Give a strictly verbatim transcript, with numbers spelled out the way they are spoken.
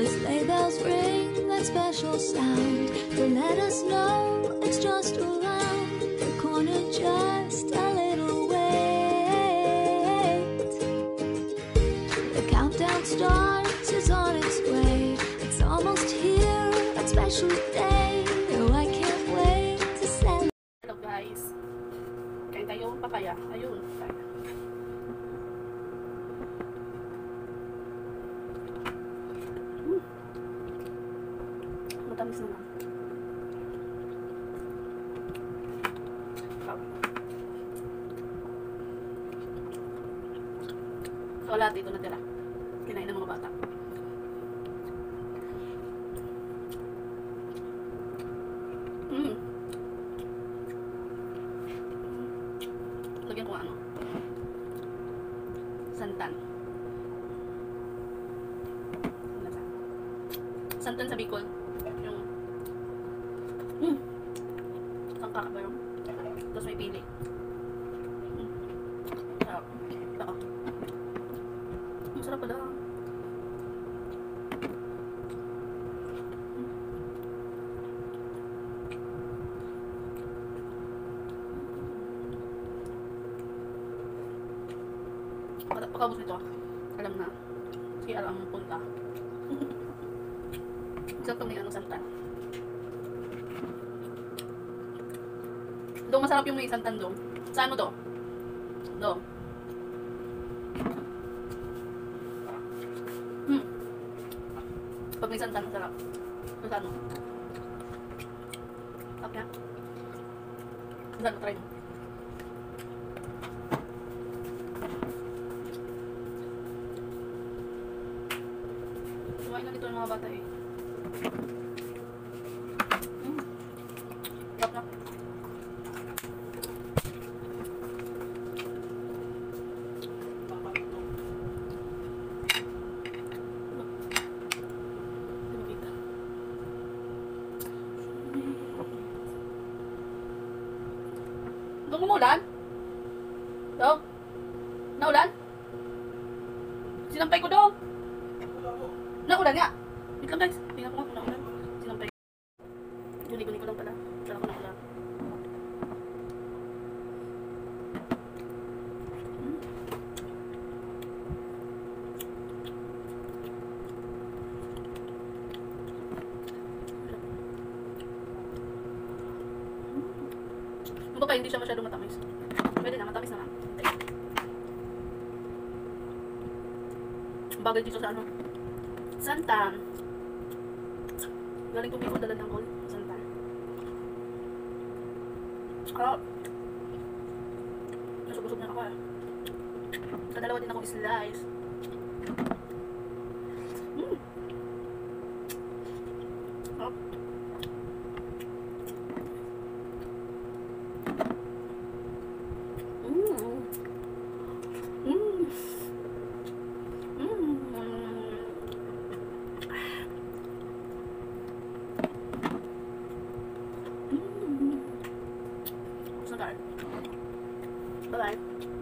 The sleigh bells ring that special sound to let us know it's just around the corner, just a little wait. The countdown starts, it's on its way. It's almost here, that special day. Oh, I can't wait to celebrate. Hello guys, kain tayo papaya. Ayun, papaya. Hmm. Matamis naman. So lahat ito natira. Kinain ng mga bata. Hmm. Lagyan ko ano? Santan. Santan sa Bicol. Yung hmm. Tangka ba yung? Tapos may pili. Hmm. Sarap. Ito. Masarap pala. Pagkabos nito, alam na si alam ang punta. Isang itong may ano, santan. Doon masarap yung may santan doon. Saan mo to? Doon. Hmm. Pag may santan, masarap. So, saan mo? Sarap niya. Saan mo, try mo. Kumain na dito ng mga bata eh. Mm. Sarap na. Doon umulan? Doon? Naulan? Sinampay ko doon. Naulan nga. Wait lang guys. Tingnan ko nga kung naulan. Sinampay. Guni-guni ko lang pala. Kala ko naulan. Hmm. Ano ba kaya hindi siya masyadong matamis? Pwede na, matamis naman. Bagay dito sa ano? Santan. Galing kong Bicol, dala ng gold. Santan. Ah. Nasubusog na ako eh. Kadalawa din akong slice. Hmm. Ah. Mm. Mm. Mm. Bye-bye.